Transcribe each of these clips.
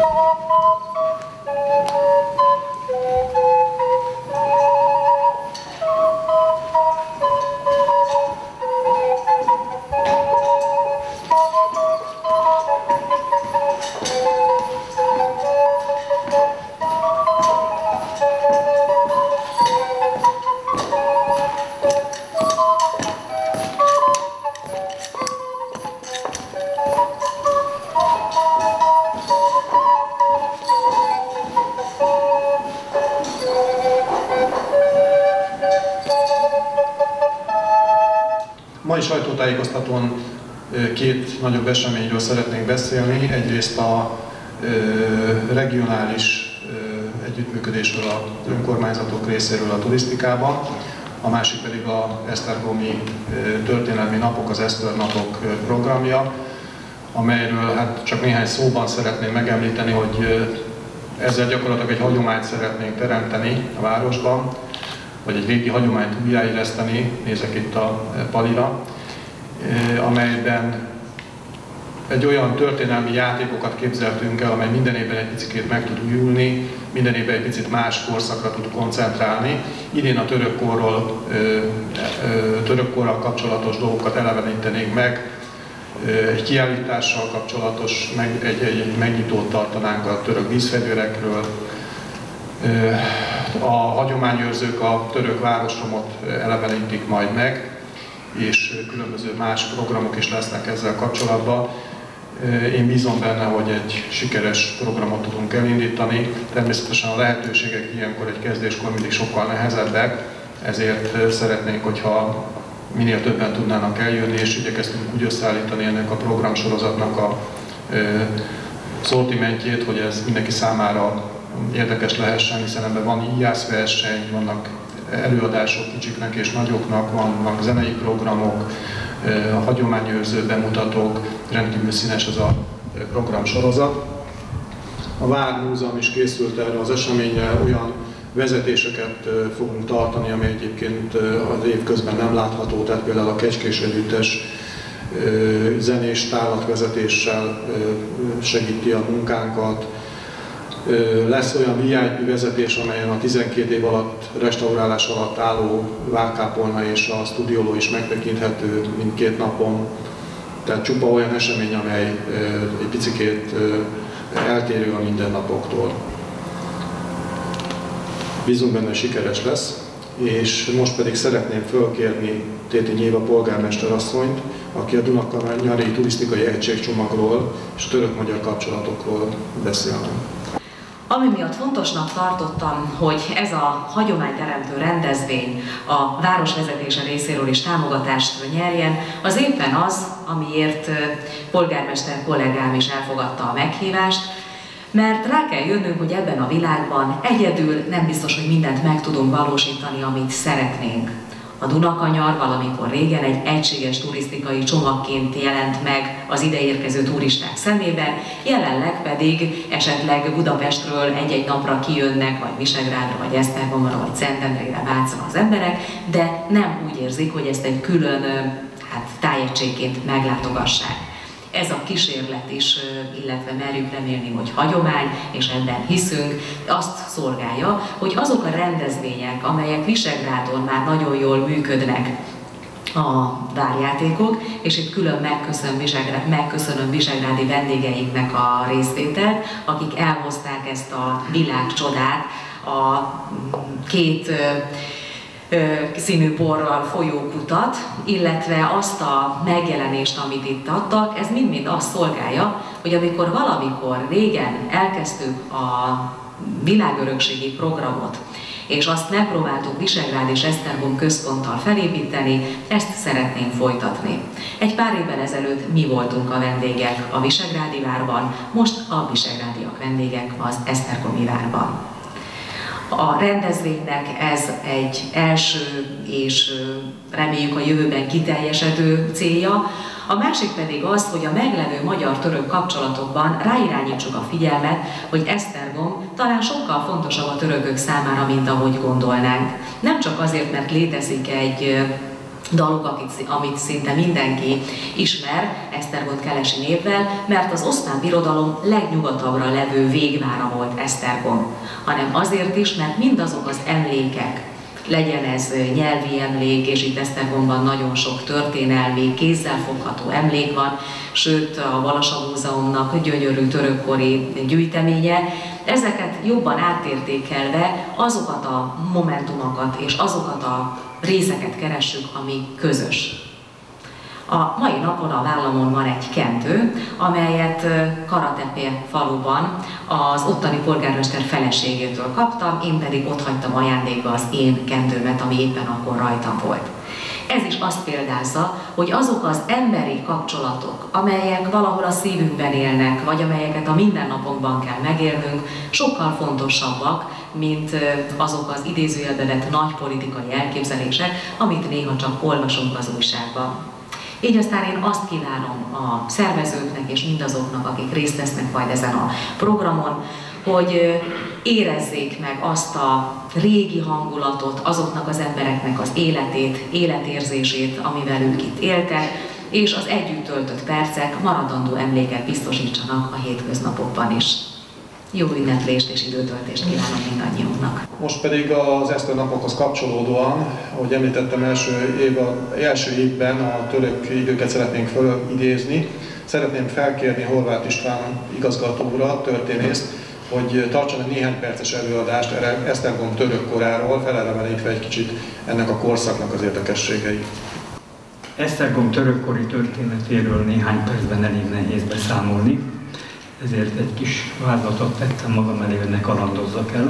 Mai sajtótájékoztatón két nagyobb eseményről szeretnénk beszélni. Egyrészt a regionális együttműködésről az önkormányzatok részéről a turisztikában, a másik pedig az esztergomi történelmi napok, az Eszter napok programja, amelyről hát csak néhány szóban szeretném megemlíteni, hogy ezzel gyakorlatilag egy hagyományt szeretnénk teremteni a városban, vagy egy régi hagyományt újjáéleszteni, nézek itt a palira, amelyben egy olyan történelmi játékokat képzeltünk el, amely minden évben egy picit meg tud újulni, minden évben egy picit más korszakra tud koncentrálni. Idén a törökkorral kapcsolatos dolgokat elevenítenénk meg, egy kiállítással kapcsolatos, egy megnyitót tartanánk a török vízfegyverekről. A hagyományőrzők a török városromot elevenítik majd meg, és különböző más programok is lesznek ezzel kapcsolatban. Én bízom benne, hogy egy sikeres programot tudunk elindítani. Természetesen a lehetőségek ilyenkor egy kezdéskor mindig sokkal nehezebbek, ezért szeretnénk, hogyha minél többen tudnának eljönni, és igyekeztünk úgy összeállítani ennek a programsorozatnak a szortimentjét, hogy ez mindenki számára érdekes lehessen, hiszen ebben van íjászverseny, vannak előadások kicsiknek és nagyoknak, vannak zenei programok, hagyományőrző bemutatók, rendkívül színes ez a programsorozat. A Vár Múzeum is készült erre az eseményre, olyan vezetéseket fogunk tartani, ami egyébként az év közben nem látható, tehát például a Kecskés Együttes zenés tárlatvezetéssel segíti a munkánkat. Lesz olyan VIP vezetés, amelyen a 12 év alatt, restaurálás alatt álló várkápolna és a stúdióló is megtekinthető mindkét napon. Tehát csupa olyan esemény, amely egy picikét eltérő a mindennapoktól. Bízunk benne, hogy sikeres lesz, és most pedig szeretném fölkérni Téti Nyéva polgármester asszonyt, aki a Dunakanyari turisztikai egységcsomagról és török-magyar kapcsolatokról beszélne. Ami miatt fontosnak tartottam, hogy ez a hagyományteremtő rendezvény a városvezetése részéről is támogatást nyerjen, az éppen az, amiért polgármester kollégám is elfogadta a meghívást, mert rá kell jönnünk, hogy ebben a világban egyedül nem biztos, hogy mindent meg tudunk valósítani, amit szeretnénk. A Dunakanyar valamikor régen egy egységes turisztikai csomagként jelent meg az ideérkező turisták szemében, jelenleg pedig esetleg Budapestről egy-egy napra kijönnek, vagy Visegrádra, vagy Esztergomra, vagy Szentendrére, Vácra az emberek, de nem úgy érzik, hogy ezt egy külön tájegységként meglátogassák. Ez a kísérlet is, illetve merjük remélni, hogy hagyomány, és ebben hiszünk, azt szolgálja, hogy azok a rendezvények, amelyek Visegrádon már nagyon jól működnek, a várjátékok, és itt külön megköszönöm visegrádi vendégeinknek a részvételt, akik elhozták ezt a világcsodát, a két színű borral folyókutat, illetve azt a megjelenést, amit itt adtak, ez mind-mind azt szolgálja, hogy amikor valamikor régen elkezdtük a világörökségi programot, és azt megpróbáltuk Visegrád és Esztergom központtal felépíteni, ezt szeretném folytatni. Egy pár évvel ezelőtt mi voltunk a vendégek a Visegrádi várban, most a visegrádiak vendégek az Esztergomi várban. A rendezvénynek ez egy első és reméljük a jövőben kiteljesedő célja. A másik pedig az, hogy a meglevő magyar-török kapcsolatokban ráirányítsuk a figyelmet, hogy Esztergom talán sokkal fontosabb a törökök számára, mint ahogy gondolnánk. Nem csak azért, mert létezik egy dalok, amit szinte mindenki ismer Esztergom-Kelesi névvel, mert az oszmán birodalom legnyugatabbra levő végvára volt Esztergom, hanem azért is, mert mindazok az emlékek, legyen ez nyelvi emlék, és itt Esztergomban nagyon sok történelmi, kézzelfogható emlék van, sőt a Balassa Múzeumnak gyönyörű törökkori gyűjteménye. Ezeket jobban átértékelve azokat a momentumokat és azokat a részeket keressük, ami közös. A mai napon a vállamon van egy kendő, amelyet Karatepe faluban az ottani polgármester feleségétől kaptam, én pedig ott hagytam ajándékba az én kendőmet, ami éppen akkor rajtam volt. Ez is azt példázza, hogy azok az emberi kapcsolatok, amelyek valahol a szívünkben élnek, vagy amelyeket a mindennapokban kell megélnünk, sokkal fontosabbak, mint azok az idézőjelbe vett nagy politikai elképzelések, amit néha csak olvasunk az újságban. Így aztán én azt kívánom a szervezőknek és mindazoknak, akik részt vesznek majd ezen a programon, hogy érezzék meg azt a régi hangulatot, azoknak az embereknek az életét, életérzését, amivel ők itt éltek, és az együtt töltött percek maradandó emléket biztosítsanak a hétköznapokban is. Jó ünneplést és időtöltést kívánok mindannyiunknak. Most pedig az Eszter napokhoz kapcsolódóan, ahogy említettem, első évben a török időket szeretnénk felidézni. Szeretném felkérni Horváth István igazgató urat, történészt, hogy tartson egy néhány perces előadást Esztergom török koráról, felelevenítve egy kicsit ennek a korszaknak az érdekességeit. Esztergom törökkori történetéről néhány percben elég nehéz beszámolni, ezért egy kis vázlatot tettem magam elé, hogy ne kalandozzak el.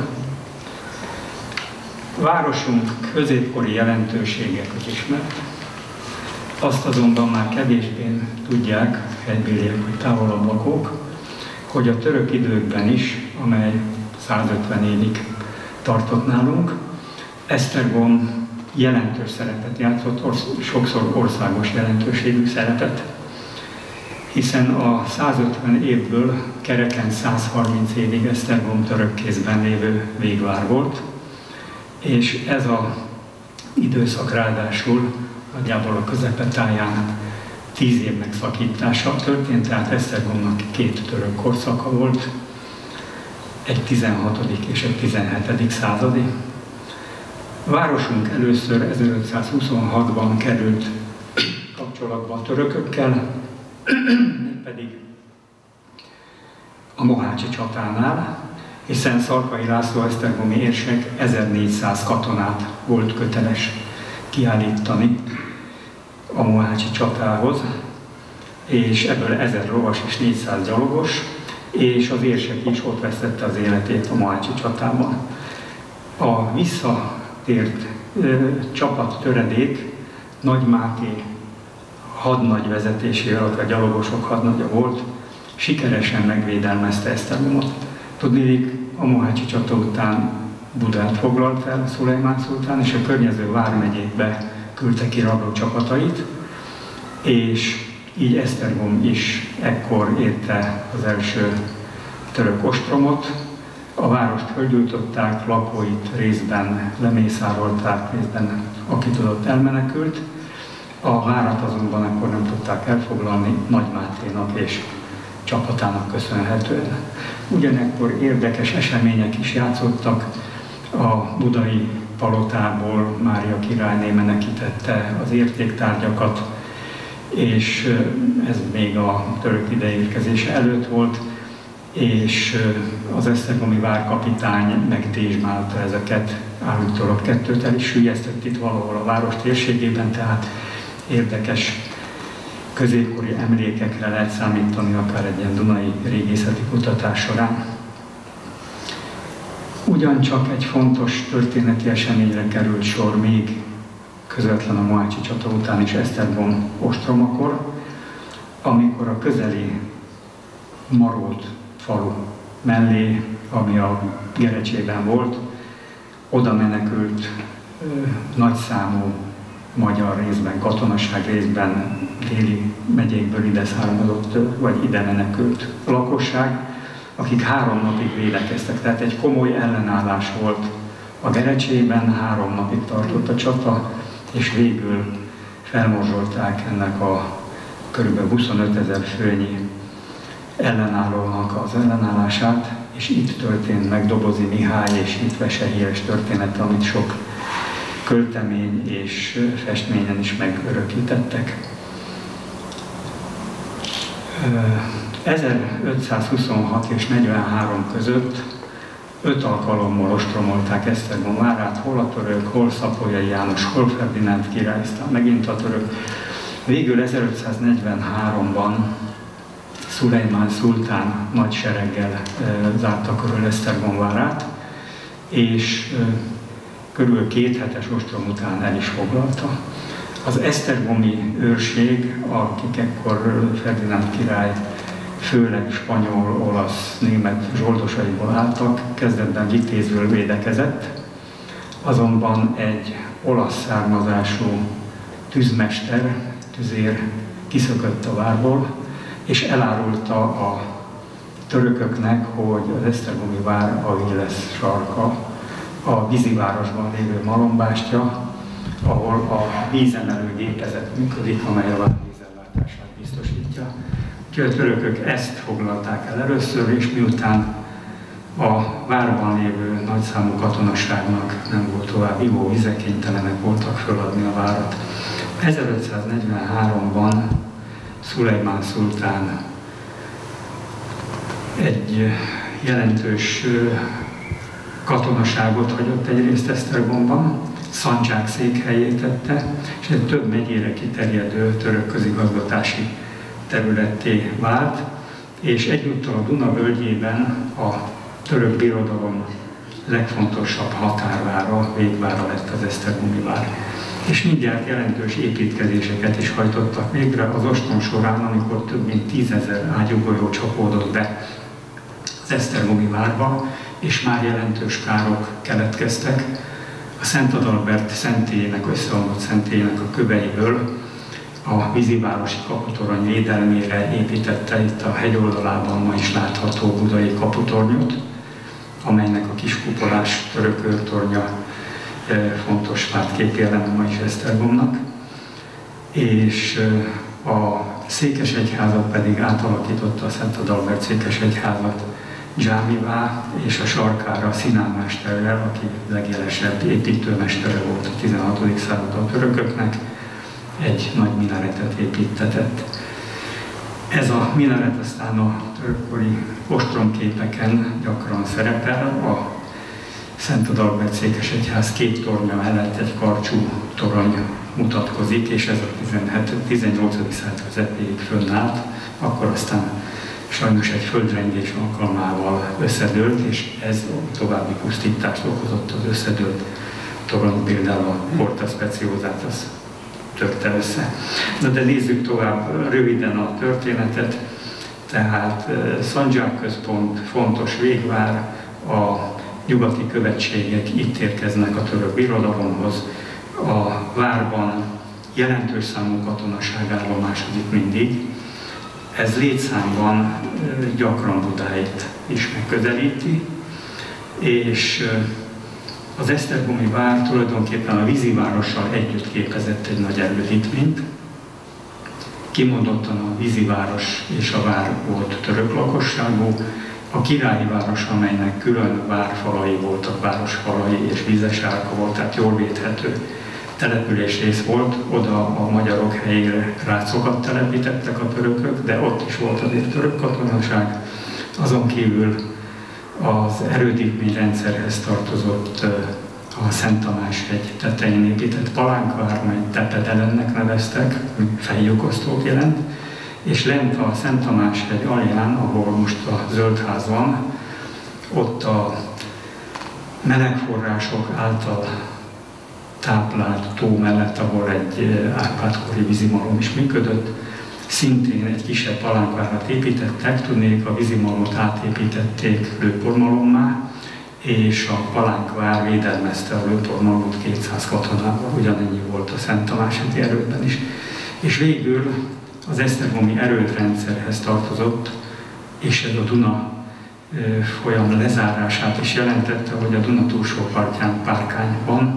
Városunk középkori jelentősége közismert, azt azonban már kevésbé tudják helybéliek vagy távolabb lakók, hogy a török időkben is, amely 150 évig tartott nálunk, Esztergom jelentős szerepet játszott, sokszor országos jelentőségű szerepet, hiszen a 150 évből kereken 130 évig Esztergom török kézben lévő végvár volt, és ez az időszak ráadásul nagyjából a közepetáján 10 év megszakítása történt, tehát Esztergomnak 2 török korszaka volt, egy 16. és egy 17. századi. Városunk először 1526-ban került kapcsolatba a törökökkel, pedig a Mohácsi csatánál, hiszen Szarkai László esztergomi érsek 1400 katonát volt köteles kiállítani a Mohácsi csatához, és ebből 1000 lovas és 400 gyalogos, és az érsek is ott vesztette az életét a Mohácsi csatában. A visszatért csapat töredék Nagy Máté hadnagy vezetésével, illetve a gyalogosok hadnagya volt, sikeresen megvédelmezte Esztergomot. Tudniillik, a Mohácsi csata után Budát foglalt el Szulejmán szultán, és a környező vármegyékbe küldte ki rabló csapatait, és így Esztergom is ekkor érte az első török ostromot. A várost fölgyújtották, lakóit részben lemészárolták, részben aki tudott elmenekült. A várat azonban akkor nem tudták elfoglalni Nagy Máténak és csapatának köszönhetően. Ugyanekkor érdekes események is játszottak. A budai palotából Mária királyné menekítette az értéktárgyakat, és ez még a török ideérkezése előtt volt, és az esztergomi várkapitány megdésmálta ezeket, állítólag 2-t el is sülyeztett itt valahol a város térségében, tehát érdekes középkori emlékekre lehet számítani, akár egy ilyen dunai régészeti kutatás során. Ugyancsak egy fontos történeti eseményre került sor még közvetlen a Mohácsi csata után is Esztergom ostromakor, amikor a közeli Marót falu mellé, ami a Gerecsében volt, oda menekült nagyszámú magyar részben, katonaság részben, déli megyékből ide származott, vagy ide menekült lakosság, akik 3 napig védekeztek. Tehát egy komoly ellenállás volt a Gerecsében, 3 napig tartott a csata, és végül felmorzsolták ennek a kb. 25 000 főnyi ellenállónak az ellenállását, és itt történt meg Dobozi Mihály és Hitvese híres története, amit sok költemény és festményen is megörökítettek. 1526 és 43 között 5 alkalommal ostromolták Esztergom várát, hol a török, hol Szapolyai János, hol Ferdinánd király, aztán megint a török. Végül 1543-ban Szulejmán szultán nagy sereggel zárta körül Esztergom várát, és körül 2 hetes ostrom után el is foglalta. Az esztergomi őrség, akik ekkor Ferdinánd király főleg spanyol, olasz, német zsoldosaiból álltak, kezdetben Vitézről védekezett, azonban egy olasz származású tűzmester, tüzér kiszökött a várból, és elárulta a törököknek, hogy az esztergomi vár a Véles sarka, a vízivárosban lévő malombástja, ahol a vízemelő gépezet működik, amely a vár vízellátását biztosítja. Úgyhogy a törökök ezt foglalták el először, és miután a várban lévő nagyszámú katonaságnak nem volt tovább ivóvize, kénytelenek voltak föladni a várat. 1543-ban Szulejmán szultán egy jelentős katonaságot hagyott egyrészt Esztergomban, Szandzsák székhelyét tette, és egy több megyére kiterjedő török közigazgatási területté vált, és egyúttal a Duna völgyében a török birodalom legfontosabb határvára, végvára lett az esztergomi vár. És mindjárt jelentős építkezéseket is hajtottak végre az ostrom során, amikor több mint 10 000 ágyúgolyó csapódott be az esztergomi várba, és már jelentős károk keletkeztek. A Szent Adalbert szentélyének, összeomlott szentélyének a köveiből a vízivárosi kaputorony védelmére építette itt a hegyoldalában ma is látható budai kaputornyot, amelynek a kiskupolás török őrtornya fontos pártképi eleme ma is Esztergomnak, és a székesegyházat pedig átalakította, a Szent Adalbert székesegyházat dzsámivá, és a sarkára Sinán mesterrel, aki legjelesebb építőmestere volt a 16. században a törököknek, egy nagy minaretet építtetett. Ez a minaret aztán a törökkori ostromképeken gyakran szerepel, a Szent Adalbert székesegyház 2 tornya mellett egy karcsú torony mutatkozik, és ez a 18. század közepéig fönnállt, akkor aztán sajnos egy földrengés alkalmával összedőlt, és ez további pusztítást okozott az összedőlt torony, például a Porta Speciosát, az törte össze. Na de nézzük tovább röviden a történetet. Tehát Szandzsák központ, fontos végvár, a nyugati követségek itt érkeznek a török birodalomhoz. A várban jelentős számú katonaság állomásodik mindig. Ez létszámban gyakran Budáit is megközelíti, és az esztergomi vár tulajdonképpen a vízivárossal együtt képezett egy nagy erődítményt. Kimondottan a víziváros és a vár volt török lakosságú, a királyi város, amelynek külön várfalai voltak, városfalai és vízes árka volt, tehát jól védhető településrész volt, oda a magyarok helyére rácokat telepítettek a törökök, de ott is volt azért török katonaság. Azon kívül az erődítményrendszerhez tartozott a Szent Tamás-hegy tetején épített palánkvár, mely Tepedelennek neveztek, fejlyugosztót jelent, és lent a Szent Tamás-hegy alján, ahol most a Zöldház van, ott a melegforrások által táplált tó mellett, ahol egy Árpád-kori vízimalom is működött, szintén egy kisebb palánkvárat építettek, tudnék, a vízimalomot átépítették lőpormalommá, és a palánkvár védelmezte a lőpormalomot 200 katonával, ugyanennyi volt a Szent Tamás-hegyi erődben is. És végül az esztergomi erődrendszerhez tartozott, és ez a Duna folyam lezárását is jelentette, hogy a Duna túlsó partján Párkányban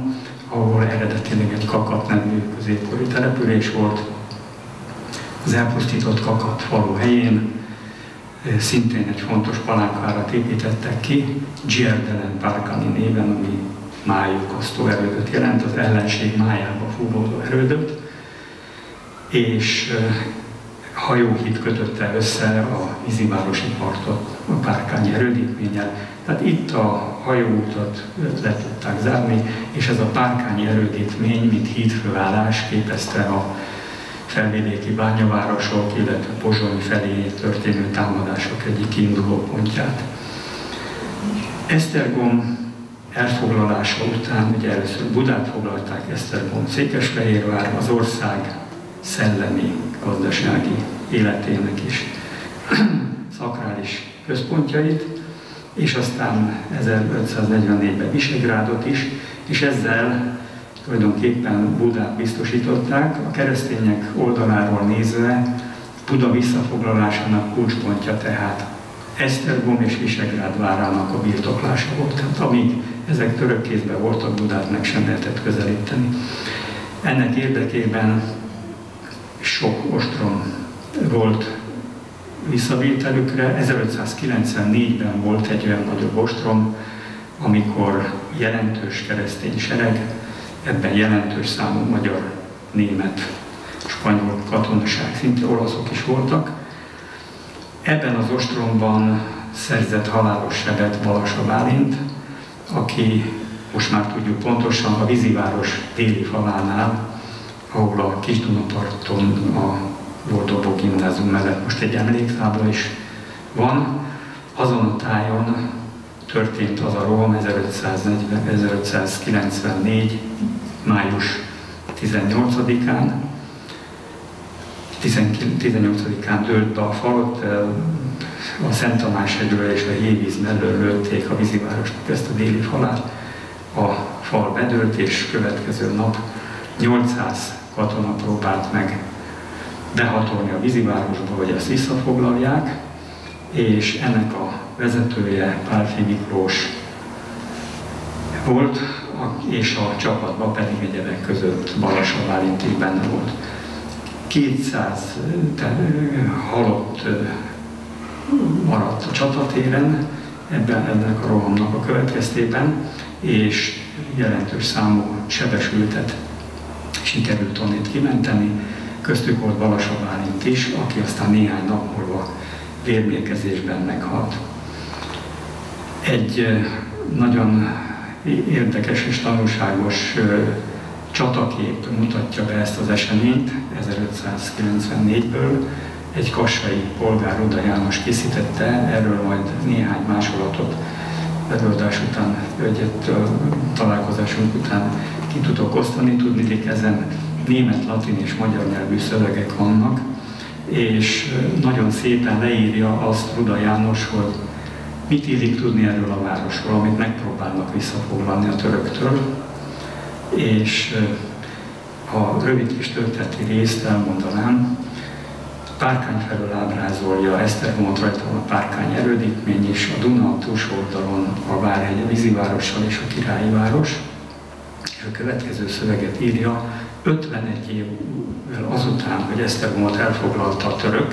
ahol eredetileg egy Kakat nevű középkori település volt. Az elpusztított Kakat falu helyén szintén egy fontos palánkárat építettek ki, Gierdelen Párkani néven, ami májukasztó erődöt jelent, az ellenség májába fúródó erődöt, és hajóhíd kötötte össze a vízivárosi partot a párkányi erődítménnyel. Tehát itt a hajóutat le tudták zárni, és ez a párkányi erődítmény, mint hídfőállás képezte a felvidéki bányavárosok, illetve Pozsony felé történő támadások egyik kiinduló pontját. Esztergom elfoglalása után, ugye először Budát foglalták, Esztergom, Székesfehérvár, az ország szellemi, gazdasági életének is szakrális központjait, és aztán 1544-ben Visegrádot is, és ezzel tulajdonképpen Budát biztosították. A keresztények oldaláról nézve Buda visszafoglalásának kulcspontja tehát Esztergom és Visegrád várának a birtoklása volt. Tehát amíg ezek török kézben voltak, Budát meg sem lehetett közelíteni. Ennek érdekében sok ostrom volt visszavételükre. 1594-ben volt egy olyan nagyobb ostrom, amikor jelentős keresztény sereg, ebben jelentős számú magyar, német, spanyol katonaság, szinte olaszok is voltak. Ebben az ostromban szerzett halálos sebet Balassa Bálint, aki most már tudjuk pontosan a víziváros déli falánál, ahol a Kis-Dunaparton a Boldogó gimnázium mellett most egy emléktábla is van. Azon a tájon történt az a roham 1594. május 18-án. 18-án dőlt be a fal, a Szent Tamás-hegyről és a Hévíz mellől lőtték a vízivárosnak ezt a déli falát. A fal bedőlt, és következő nap 800 katona próbált meg behatolni a vízivárosba, hogy ezt visszafoglalják, és ennek a vezetője Pálffy Miklós volt, és a csapatban pedig egyebek között Balassa Bálint is benne volt. 200 halott maradt a csatatéren ennek a rohamnak a következtében, és jelentős számú sebesültet sikerült onnét kimenteni. Köztük volt Balassa Bálint is, aki aztán néhány nap múlva vérmérgezésben meghalt. Egy nagyon érdekes és tanulságos csatakép mutatja be ezt az eseményt 1594-ből. Egy kassai polgár, Ruda János készítette, erről majd néhány másolatot előadás után, találkozásunk után ki tudok osztani. Tudniillik, ezen német, latin és magyar nyelvű szövegek vannak, és nagyon szépen leírja azt Ruda János, hogy mit illik tudni erről a városról, amit megpróbálnak visszafoglalni a töröktől, és a rövid kis történeti részt elmondanám. Párkány felől ábrázolja Esztergomot, rajta a Párkány erődítmény, és a Duna túlsó oldalon a Várhegy, a vízivárossal és a királyi város. És a következő szöveget írja: 51 évvel azután, hogy Esztergomot elfoglalta a török,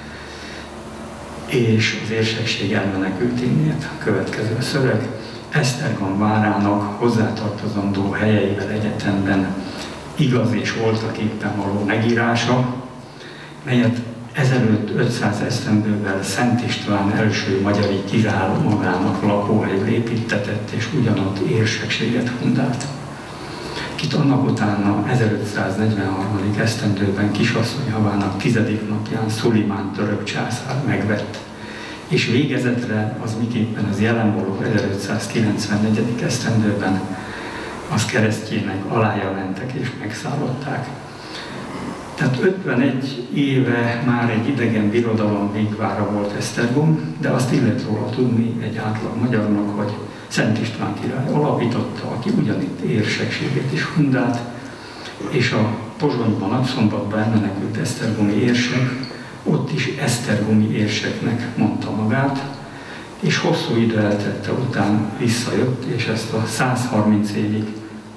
és az érsekség elmenekült innét. A következő szöveg: Esztergom várának hozzátartozandó helyeivel egyetemben igaz és voltaképpen való megírása, melyet ezelőtt 500 esztendővel Szent István első magyari király magának lakóhelyül építtetett, és ugyanott érsekséget fundált. Kit annak utána 1543. esztendőben kisasszony havának 10. napján Szulimán török császár megvett, és végezetre az miképpen az jelenvaló 1594. esztendőben az keresztjének alája mentek és megszállották. Tehát 51 éve már egy idegen birodalom végvára volt Esztergom, de azt illet róla tudni egy átlag magyarnak, hogy Szent István király alapította, aki ugyanitt érsekségét is fundált, és a Pozsonyban, Nagyszombatban elmenekült esztergomi érsek, ott is esztergomi érseknek mondta magát, és hosszú idő eltelte után visszajött, és ezt a 130 évig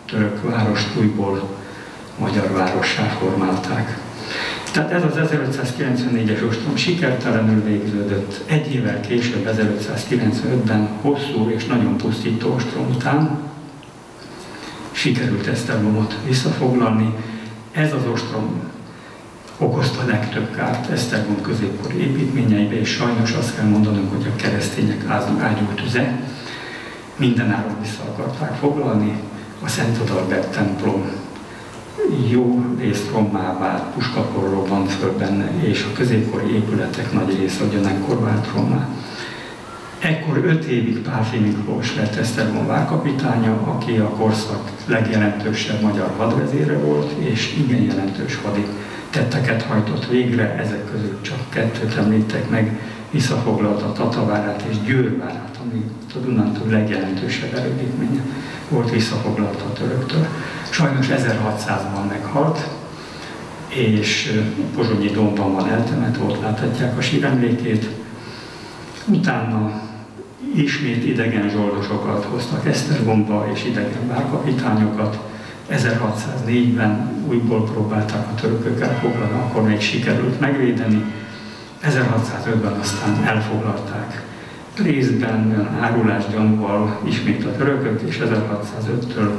török várost újból magyar várossá formálták. Tehát ez az 1594-es ostrom sikertelenül végződött. Egy évvel később, 1595-ben hosszú és nagyon pusztító ostrom után sikerült Esztergomot visszafoglalni. Ez az ostrom okozta legtöbb kárt Esztergom középkori építményeibe, és sajnos azt kell mondanunk, hogy a keresztények ágyútüze mindenáron vissza akarták foglalni. A Szent Adalbert templom jó részt rommá vált, puskapor robbant föl benne, és a középkori épületek nagy része ugyanekkor vált rommá. Ekkor 5 évig Pálffy Miklós lett Esztergom várkapitánya, aki a korszak legjelentősebb magyar hadvezére volt, és igen jelentős hadi tetteket hajtott végre, ezek közül csak 2-t említek meg, visszafoglalta Tatavárát és Győrvárát, ami a Dunántúl legjelentősebb erődítménye volt, visszafoglalta a töröktől. Sajnos 1600-ban meghalt, és Pozsonyi Dómban van eltemetve, ott láthatják a síremlékét. Utána ismét idegen zsoldosokat hoztak Esztergomba, és idegen várkapitányokat. 1604-ben újból próbálták a törökök elfoglalni, akkor még sikerült megvédeni. 1605-ben aztán elfoglalták. Részben árulás gyanúval ismét a törökök, és 1605-től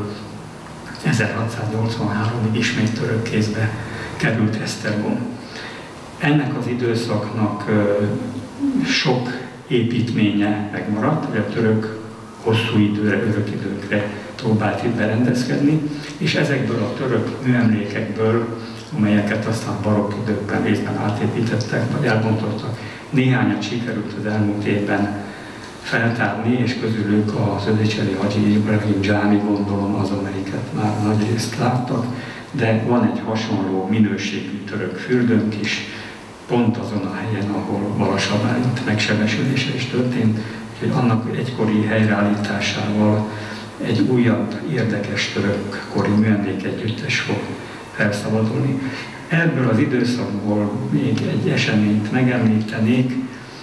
1683-ig ismét török kézbe került Esztergom. Ennek az időszaknak sok építménye megmaradt, hogy a török hosszú időre, örök időkre próbált itt berendezkedni, és ezekből a török műemlékekből, amelyeket aztán barokk időkben részben átépítettek, vagy elbontottak, néhányat sikerült az elmúlt évben feltárni, és közülük az Ödicseri Hadzsi Ibrahim dzsámi, gondolom az, amelyiket már nagy részt láttak, de van egy hasonló minőségű török fürdőnk is, pont azon a helyen, ahol Balassa Bálint megsebesülése is történt, úgyhogy annak egykori helyreállításával egy újabb, érdekes török kori műemlékegyüttes fog felszabadulni. Ebből az időszakból még egy eseményt megemlítenék.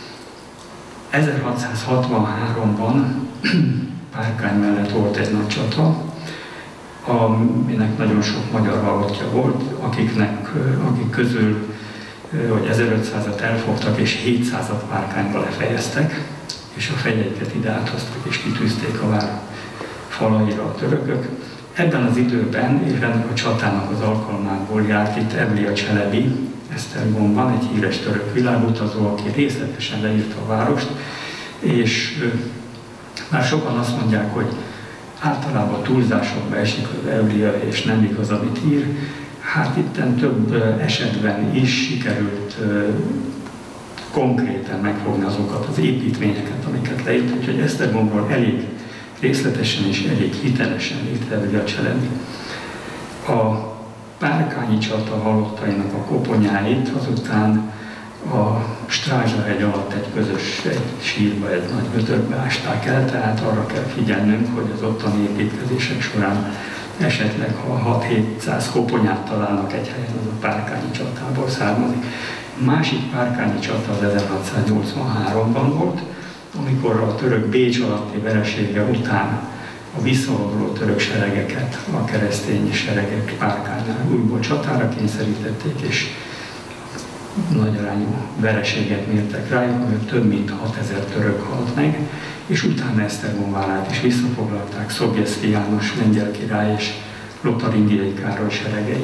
1663-ban Párkány mellett volt egy nagy csata, aminek nagyon sok magyar halottja volt, akik közül hogy 1500-at elfogtak és 700-at Párkányba lefejeztek, és a fejeiket ide áthoztak és kitűzték a vár falaira a törökök. Ebben az időben, és ennek a csatának az alkalmából járt itt Evlia Cselebi, Esztergomban, egy híres török világutazó, aki részletesen leírta a várost, és már sokan azt mondják, hogy általában túlzásokba esik az Evlia, és nem igaz, amit ír. Hát itten több esetben is sikerült konkrétan megfogni azokat az építményeket, amiket leírt, úgyhogy Esztergomról elég részletesen és elég hitelesen írt Evlia Cselebi. A Párkányi csata halottainak a koponyáit azután a Strázsa-hegy alatt egy sírba, egy nagy vödörbe ásták el, tehát arra kell figyelnünk, hogy az ottani építkezések során esetleg, ha 6-700 koponyát találnak egy helyen, az a Párkányi csatából származik. A másik Párkányi csata az 1683-ban volt, amikor a török Bécs alatti veresége után a visszavonuló török seregeket, a keresztény seregek Párkánynál újból csatára kényszerítették, és nagy arányú vereséget mértek rájuk, mert több mint 6000 török halt meg, és utána Esztergom várát is visszafoglalták Szobjeszky János lengyel király és Lotaringiai Károly seregei.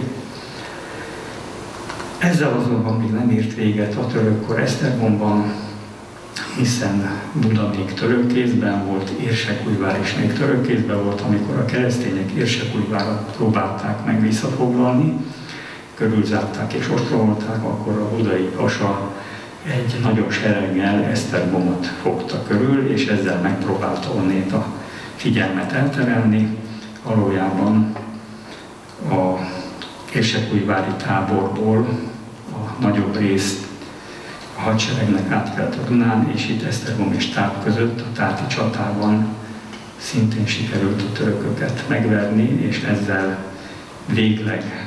Ezzel azonban még nem ért véget a törökkor Esztergomban, hiszen Buda még török kézben volt, Érsekújvár is még török kézben volt, amikor a keresztények Érsekújvárat próbálták meg visszafoglalni, körülzárták és ostromolták, akkor a budai pasa egy nagyobb sereggel Esztergomot fogta körül, és ezzel megpróbálta onnét a figyelmet elterelni. Valójában a érsekújvári táborból a nagyobb részt a hadseregnek átkelt a Dunán, és itt Esztergom és Táp között a táti csatában szintén sikerült a törököket megverni, és ezzel végleg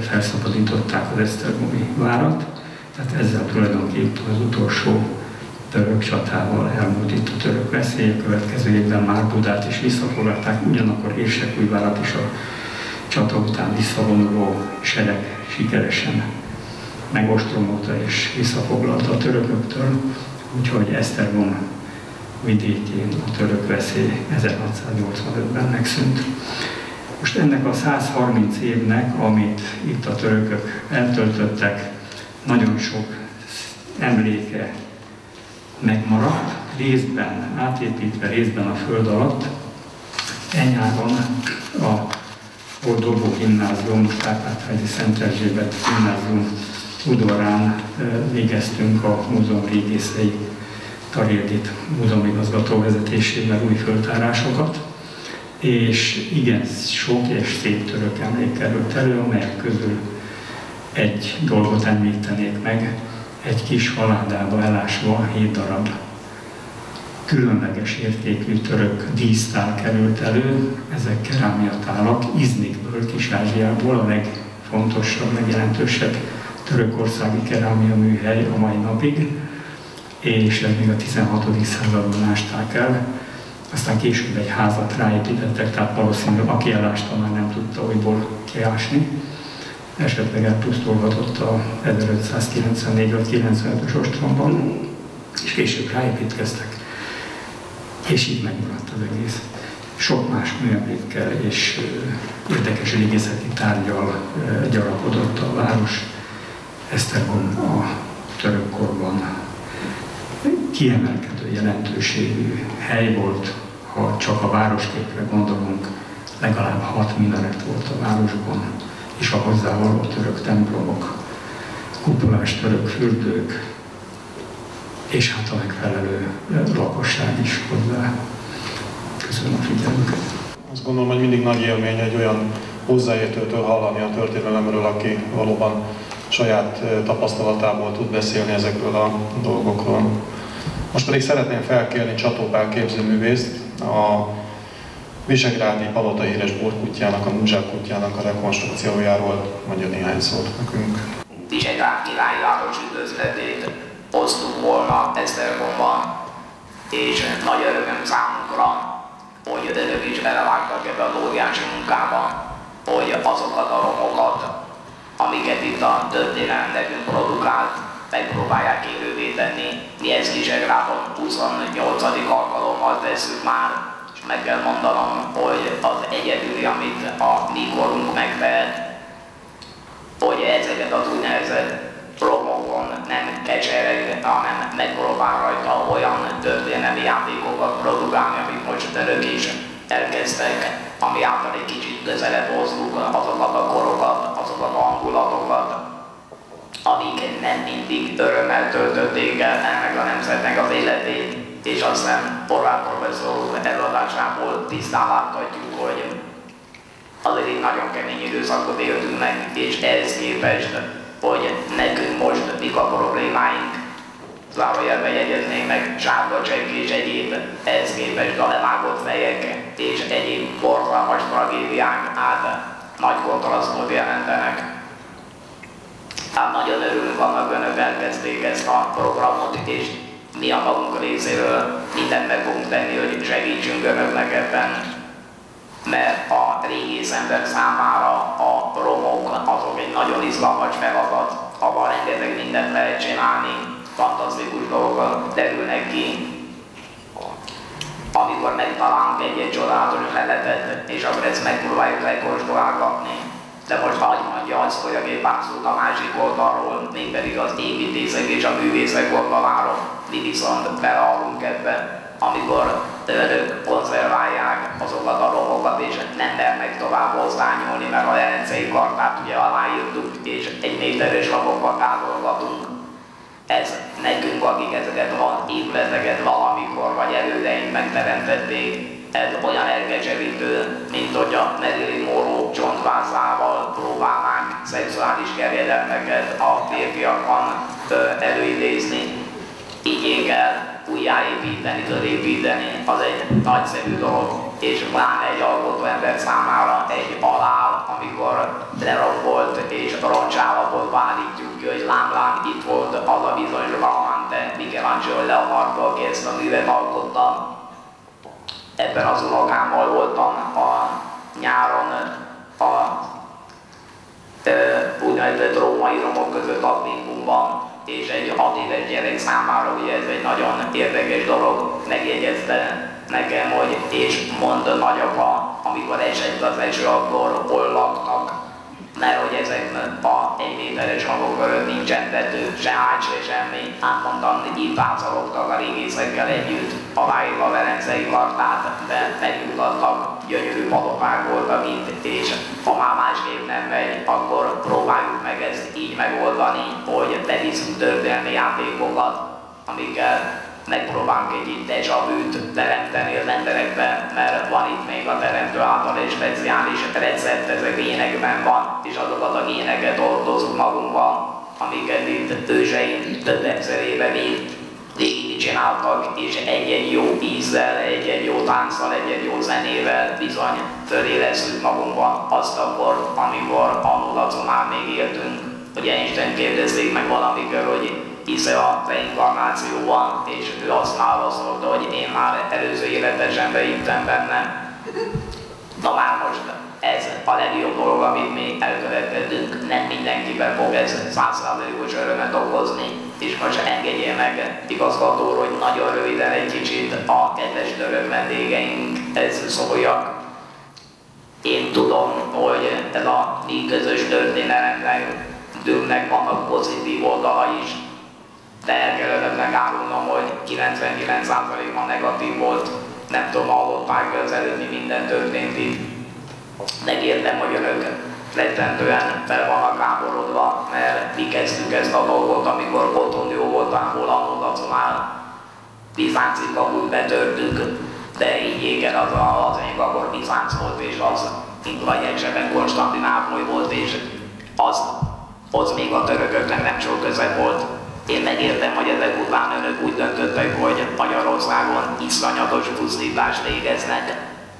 felszabadították az esztergomi várat. Tehát ezzel tulajdonképpen az utolsó török csatával elmúlt itt a török veszély, a következő évben már Budát is visszafoglalták, ugyanakkor Érsekújvárat is a csata után visszavonuló sereg sikeresen megostromolta és visszafoglalta a törököktől, úgyhogy Esztergom vidékén a török veszély 1685-ben megszűnt. Most ennek a 130 évnek, amit itt a törökök eltöltöttek, nagyon sok emléke megmaradt, részben átépítve, részben a föld alatt. Ennyáron a Dobó Gimnázium, Kárpátalja Szent Erzsébet Gimnázium udvarán végeztünk a múzeum régészei Tariedit múzeumigazgató vezetésével új föltárásokat, és igen sok és szép török emlék került elő, amelyek közül egy dolgot említenék meg, egy kis faládába elásva 7 darab különleges értékű török dísztál került elő, ezek kerámiatálak Iznikből, Kis-Ázsiából, a legfontosabb, legjelentősebb törökországi kerámia műhely a mai napig, és ez még a 16. században ásták el. Aztán később egy házat ráépítettek, tehát valószínűleg aki elásta, már nem tudta újból kiásni. Esetleg elpusztulhatott a 1594-95-ös ostromban, és később ráépítkeztek, és így megmaradt az egész. Sok más műemlékkel és érdekes régészeti tárggyal gyarapodott a város. Esztergom a török korban kiemelkedő jelentőségű hely volt, ha csak a városképre gondolunk, legalább 6 minaret volt a városban, és a hozzávaló török templomok, kupolás török fürdők, és hát a megfelelő lakosság is hozzá. Köszönöm a figyelmüket. Azt gondolom, hogy mindig nagy élmény egy olyan hozzáértőtől hallani a történelemről, aki valóban saját tapasztalatából tud beszélni ezekről a dolgokról. Most pedig szeretném felkérni Csató Pál képzőművészt, a Visegrádi Palota híres borkutyjának, a Muzsák kutyjának a rekonstrukciójáról mondja néhány szót nekünk. Visegrád királyváros üdvözletét hoztuk volna Esztergomban, és nagy örömöm számunkra, hogy önök is belevágtak ebbe az óriási munkába, hogy azokat a romokat, amiket itt a történelem nekünk produkált, megpróbálják élővé tenni. Mi ezt Visegrádon 28. alkalommal tesszük már, és meg kell mondanom, hogy az egyedüli, amit a mi korunk megtehet, hogy ezeket az úgynevezett romokon nem kesereg, hanem megpróbál rajta olyan történelmi játékokat produkálni, amit most önök is elkezdtek, ami által egy kicsit közelebb hozzuk azokat a korokat, azokat a hangulatokat, amik nem mindig örömmel töltötték el ennek a nemzetnek az életét, és aztán Horváth professzor előadásából tisztán láthatjuk, hogy azért egy nagyon kemény időszakot éltünk meg, és ehhez képest, hogy nekünk most mik a problémáink, zárójelben jegyeznénk meg sárga csekk és egyéb, ehhez képest a levágott fejek és egyéb borzalmas tragédiák át nagy kontrasztot jelentenek. Hát nagyon örülünk annak, önök elkezdték ezt a programot, és mi a magunk részéről mindent meg fogunk tenni, hogy segítsünk önöknek ebben, mert a régész ember számára a romok azok egy nagyon izgalmas feladat, ahol rengeteg mindent lehet csinálni, fantasztikus dolgok derülnek ki. Amikor megtalálunk egy csodálatos leletet, és akkor ezt megpróbáljuk rekonstruálgatni. De most hagyd mondja azt, hogy a gépászunk a másik oldalról, mégpedig az építészek és a művészek oldaláról, mi viszont beleállunk ebbe, amikor önök konzerválják azokat a romokat, és nem mernek tovább hozzányúlni, mert a Velencei Kartát ugye aláírtuk, és 1 méteres romokat átolgatunk. Ez nekünk, akik ezeket van épületeket valamikor vagy elődeink megteremtették, ez olyan elkeserítő, mint hogy a Marilyn Monroe csontvázával próbálnánk szexuális kerjedelmeket a férfiakban előidézni. Így kell újjáépíteni, fölépíteni, az egy nagyszerű dolog, és pláne egy alkotó ember számára egy halál, amikor lerombolt és roncsállapotba állítjuk ki, hogy lámlám itt volt az a bizonyos Valante, Miguel kíváncsi, hogy Leonardo, aki ezt a művet alkotta. Ebben az unokámmal voltam a nyáron a úgynevezett római romok között Attikumban, és egy 6 éves gyerek számára ugye ez egy nagyon érdekes dolog, megjegyezte nekem, hogy és mondta nagyapa, amikor esett az eső, akkor hol laktak, mert hogy ezek a 1 méteres magok körött nincsen tető, se ágy, se semmi. Hát mondtam, hogy itt ászalogtak a régészekkel együtt, aláig a Velencei Vartát, de megjutottak, gyönyörű paloták voltak itt, és ha már másképp nem megy, akkor próbáljuk meg ezt így megoldani, hogy beviszünk történelmi játékokat, amikkel megpróbálunk egy déjà vu-t teremteni az emberekben, mert van itt még a teremtő által egy speciális recept, ezek génekben van, és azokat a géneket oldozunk magunkban, amiket itt őseink több ezreéve végig csináltak, és egy-egy jó ízzel, egy-egy jó tánccal, egy-egy jó zenével bizony fölélezzük magunkban azt akkor, amikor annól már még éltünk. Ugye Isten kérdezték meg valamikor, hogy hisz-e a reinkarnációban, és ő azt válaszolta, hogy én már előző életesemben hittem benne. Na már most ez a legjobb dolog, amit mi elkövetettünk, nem mindenkiben fog ez 100%-os örömet okozni, és most engedjél meg, igazgató, hogy nagyon röviden egy kicsit a kedves török vendégeink szóljak. Én tudom, hogy ez a mi közös történelemnek vannak pozitív oldala is, de el kell önöknek árulnom, hogy 99%-ban negatív volt. Nem tudom, hallották az előtt, mi minden történt itt. Megértem, hogy önök rettentően fel vannak háborodva, mert mi kezdtük ezt a dolgot, amikor otthon jó voltál, hol annól Bizánci kaput betörtük, de így égen az enyém, akkor Bizánc volt, és az Inglajegseben Konstantinápoly volt, és az még a törököknek nem sok köze volt. Én megértem, hogy ezek után önök úgy döntöttek, hogy Magyarországon iszonyatos pusztítást végeznek.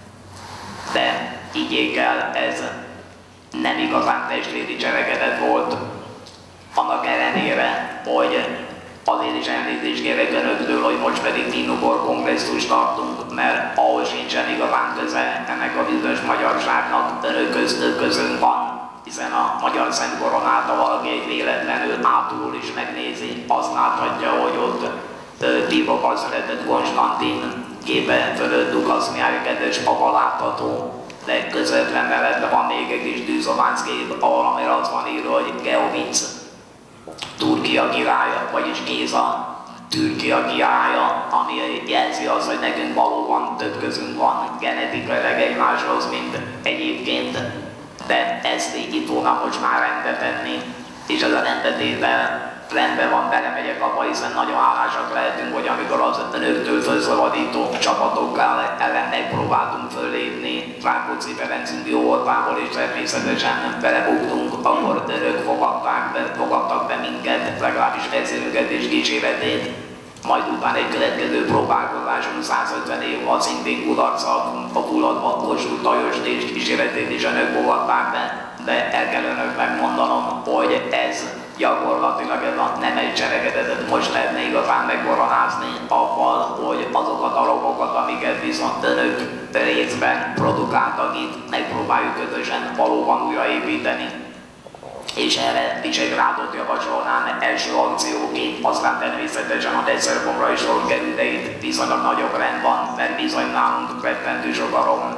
De higgyék el, ez nem igazán testvéri cselekedet volt. Annak ellenére, hogy azért is elnézést kérek önöktől, hogy most pedig Tinukor kongresszust tartunk, mert ahol sincsen igazán köze ennek a bizonyos magyarságnak, önök közünk van. Hiszen a magyar Szent Koronát, ha valaki egy véletlenül átulul is megnézi, azt láthatja, hogy ott Tibokal született Konstantin képe fölött Dukaszmiája kedves papa látható, de közvetlen mellette van még egy kis tűzolánc kép, ahol amire az van írva, hogy Geovic, Turkia királya, vagyis Géza, Türkia királya, ami jelzi az, hogy nekünk valóban több közünk van genetikailag egymáshoz, mint egyébként. De ezt így itt volna most már rendbe tenni, és ez a rendetétel rendben van, belemegyek abba, hiszen nagyon hálásak lehetünk, hogy amikor az önöktől fölszabadító csapatokkal ellen megpróbáltunk föllépni, Rákóczi Ferencünk jó voltából, és természetesen belebuktunk, akkor önök fogadtak be minket, legalábbis vezérünket és kíséretét. Majd után egy következő próbálkozásunk 150 év alatt szintén kudarccal a fulladva Kossuth Lajost és kíséretét is önök fogadták be, de el kell önöknek mondanom, hogy ez gyakorlatilag ez a nemes cselekedetet most lehetne igazán megkoronázni avval, hogy azokat a robokat, amiket viszont önök részben produkáltak itt, megpróbáljuk közösen valóban újraépíteni. És erre Visegrádot javasolnám első akcióként, aztán természetesen a Deszerbomra is sor kerül, de itt viszonylag nagyobb rend van, mert bizony nálunk rettentő sok a rom.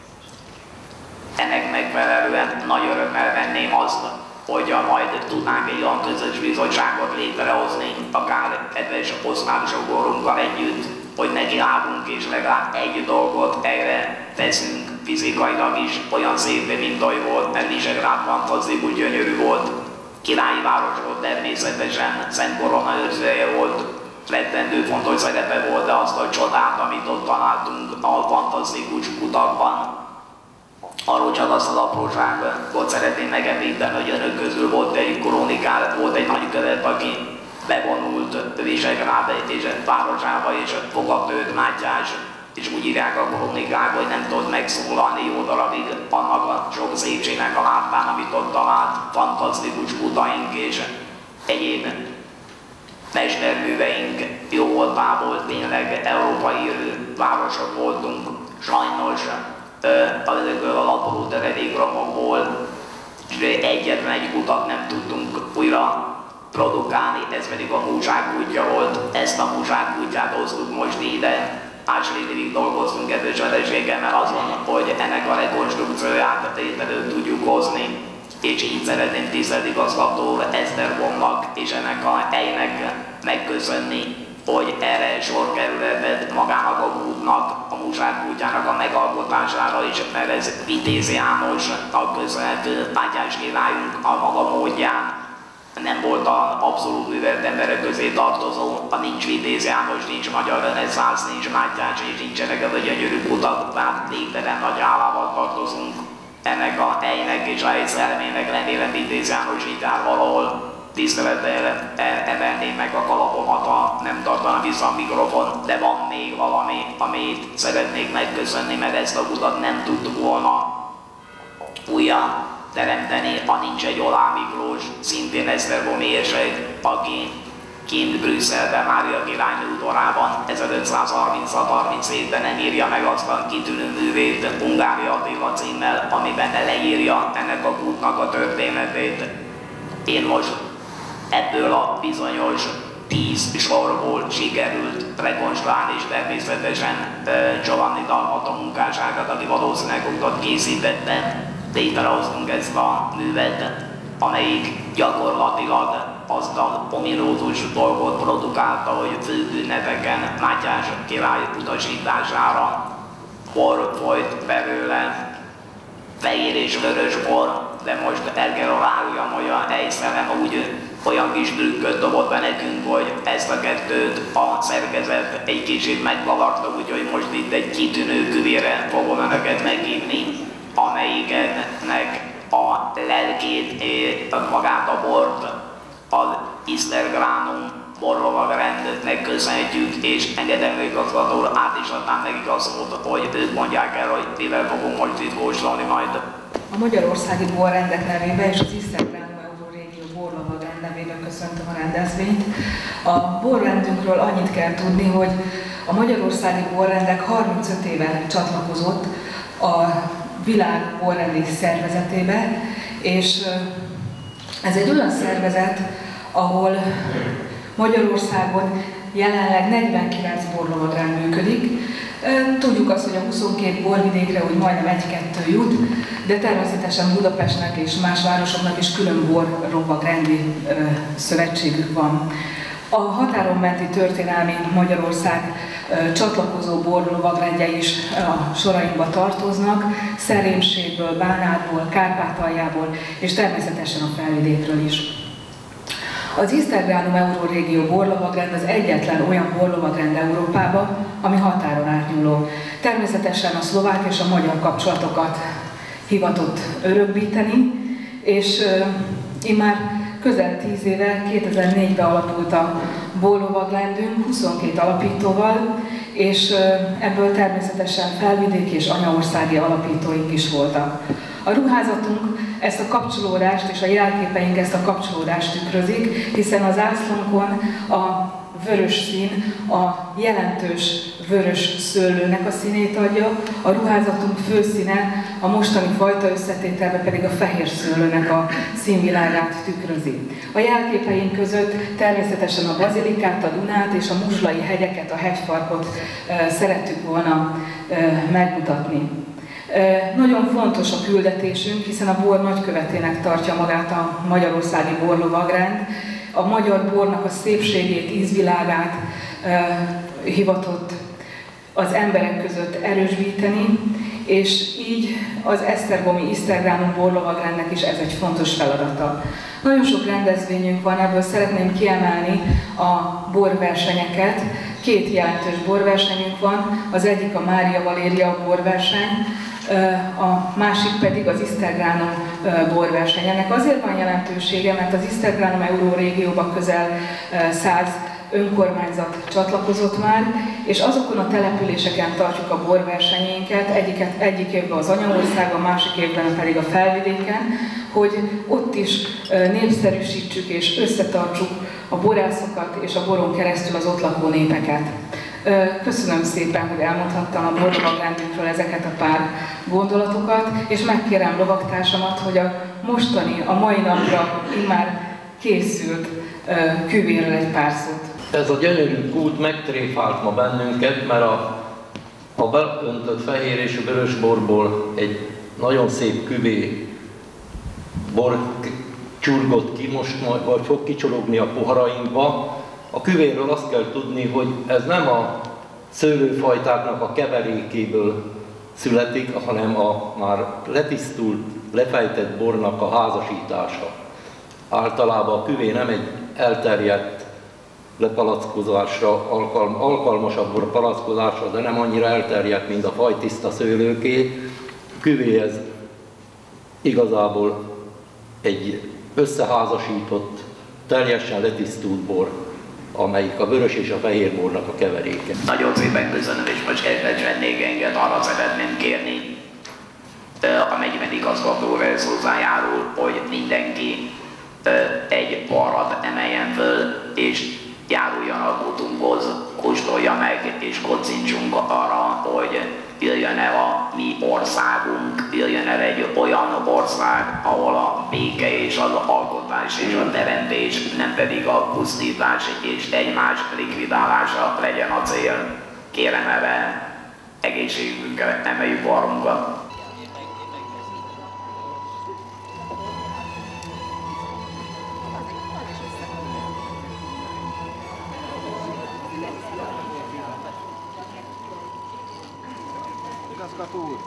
Ennek megfelelően nagy örömmel venném azt, hogyha majd tudnánk egy olyan közös bizottságot létrehozni, akár kedves Oszmán Zsogorunkkal együtt, hogy nekiállunk és legalább egy dolgot erre teszünk fizikailag is, olyan szép, mint ahogy volt, mert Visegrád fantasztikus gyönyörű volt. Királyi város volt természetesen, Szent Korona őrzője volt, rettentő fontos szerepe volt, de azt a csodát, amit ott találtunk a fantasztikus utakban. Arról csak azt az apróságot szeretném megemlíteni, hogy önök közül volt egy krónikál, volt egy nagykövet, aki bevonult Visegrád és városába, és fogadta őt Mátyás, és úgy írják a krónikák, hogy nem tudott megszólalni jó darabig annak a sok szépségnek a látván, amit ott talált, fantasztikus utaink és egyéb mesterműveink jó voltából tényleg európai városok voltunk. Sajnos ezekből a lapoló töredékromokból egyetlen egy utat nem tudtunk újra produkálni, ez pedig a Múzsák-kútja volt. Ezt a Múzsák-kútját hoztuk most ide. Másfél évig dolgoztunk ebben vereségemmel azon, hogy ennek a rekonstrukcióját létre tudjuk hozni. És így szeretném tisztelt igazgató Esztergomnak és ennek a helynek megköszönni, hogy erre sor kerülhet magának a útnak, a Múzsák-kútjának a megalkotására is, mert ez Vitéz Jánosnak köszönhető. Mátyás királyunk a maga módján nem volt az abszolút művelt emberek közé tartozó, ha nincs Vitéz János, nincs magyar reneszánsz, nincs Mátyás, és nincsenek ez a gyönyörű utak, tehát végtelen nagy állával tartozunk ennek a helynek és a hely szellemének. Remélem Vitéz János itt áll valahol. Tisztelettel emelném meg a kalapomat, ha nem tartana vissza a mikrofon, de van még valami, amit szeretnék megköszönni, mert ezt a utat nem tudtuk volna újra teremteni, ha nincs egy Olá Miklós, szintén esztergomi érsek, aki kint Brüsszelben, Mária királynő udvarában 1536-37-ben nem írja meg azt a kitűnő művét, Hungária Attila címmel, amiben leírja ennek a útnak a történetét. Én most ebből a bizonyos 10 sorból sikerült rekonstruálni, és természetesen Giovanni Dalmato munkásságát, aki valószínűleg utat készítette, létrehoztunk ezt a művet, amelyik gyakorlatilag azt a ominózus dolgot produkálta, hogy főünnepeken Mátyás király utasítására bor folyt belőle, fehér és vörös bor, de most el kell rájuljam, hogy a helyszínen úgy olyan kis trükköt dobott be nekünk, hogy ezt a kettőt a szerkezet egy kicsit megkavarta, úgyhogy most itt egy kitűnő küvére fogom önöket megírni, amelyiknek a lelkét, magát a bort, az Isztergránum borlovagrendnek köszönhetjük, és engedem igazgató át is adnám nekik a szót, hogy ők mondják el, hogy mivel fogunk most itt kóstolni majd. A Magyarországi Borrendek nevében és az Isztergránum Eurórégió borlovagrend nevében köszöntöm a rendezvényt. A borrendünkről annyit kell tudni, hogy a Magyarországi Borrendek 35 éve csatlakozott a világ borrendi szervezetébe, és ez egy olyan szervezet, ahol Magyarországon jelenleg 49 borlovagrend működik. Tudjuk azt, hogy a 22 borvidékre úgy majdnem 1-2 jut, de természetesen Budapestnek és más városoknak is külön borlovagrendi szövetségük van. A határon menti történelmi Magyarország csatlakozó borlovagrendje is a sorainkba tartoznak, Szerémségből, Bánátból, Kárpátaljából és természetesen a Felvidékről is. Az Isztergránum Eurórégió borlovagrend az egyetlen olyan borlovagrend Európában, ami határon átnyúló. Természetesen a szlovák és a magyar kapcsolatokat hivatott örökbíteni, és immár közel 10 éve, 2004-ben alapult a borlovagrendünk 22 alapítóval, és ebből természetesen felvidéki és anyaországi alapítóink is voltak. A ruházatunk ezt a kapcsolódást és a jelképeink ezt a kapcsolódást tükrözik, hiszen az zászlónkon a vörös szín a jelentős vörös szőlőnek a színét adja, a ruházatunk főszíne a mostani fajta összetételben pedig a fehér szőlőnek a színvilágát tükrözi. A jelképeink között természetesen a Bazilikát, a Dunát és a Muzslai hegyeket, a hegyfarkot szerettük volna megmutatni. Nagyon fontos a küldetésünk, hiszen a bor nagykövetének tartja magát a Magyarországi Borlovagrend. A magyar bornak a szépségét, ízvilágát hivatott az emberek között erősbíteni, és így az esztergomi Isztergránum borlovagrendnek is ez egy fontos feladata. Nagyon sok rendezvényünk van, ebből szeretném kiemelni a borversenyeket. 2 jelentős borversenyünk van, az egyik a Mária Valéria borverseny, a másik pedig az Isztergránum borverseny. Ennek azért van jelentősége, mert az Isztergránum Eurórégióban közel 100 önkormányzat csatlakozott már, és azokon a településeken tartjuk a borversenyénket, egyik évben az anyaország, a másik évben pedig a Felvidéken, hogy ott is népszerűsítsük és összetartsuk a borászokat és a boron keresztül az ott lakó népeket. Köszönöm szépen, hogy elmondhattam a borlovagrendünkről ezeket a pár gondolatokat, és megkérem lovaktársamat, hogy a mai napra immár készült küvéről egy pár szót. Ez a gyönyörű kút megtréfált ma bennünket, mert a beöntött fehér és vörös borból egy nagyon szép küvé bor csurgott ki, most vagy fog kicsorogni a poharainkba. A küvéről azt kell tudni, hogy ez nem a szőlőfajtáknak a keverékéből születik, hanem a már letisztult, lefejtett bornak a házasítása. Általában a küvé nem egy elterjedt lepalackozásra, alkalmasabb bor palackozásra, de nem annyira elterjedt, mint a fajtiszta szőlőké. A küvé ez igazából egy összeházasított, teljesen letisztult bor, amelyik a vörös és a fehér bornak a keveréke. Nagyon szépen köszönöm, és most kedvencsvennék enged, arra szeretném kérni, amennyiben igazgatóra ez hozzájárul, hogy mindenki egy borrat emeljen föl, és járuljon a kutunkhoz, kóstolja meg, és kocincsunk arra, hogy jöjjön el a mi országunk, jöjjön el egy olyan ország, ahol a béke és az alkotás és a teremtés, nem pedig a pusztítás és egymás likvidálása legyen a cél. Kérem erre egészségünkkel emeljük borunkat. Igazgató úr!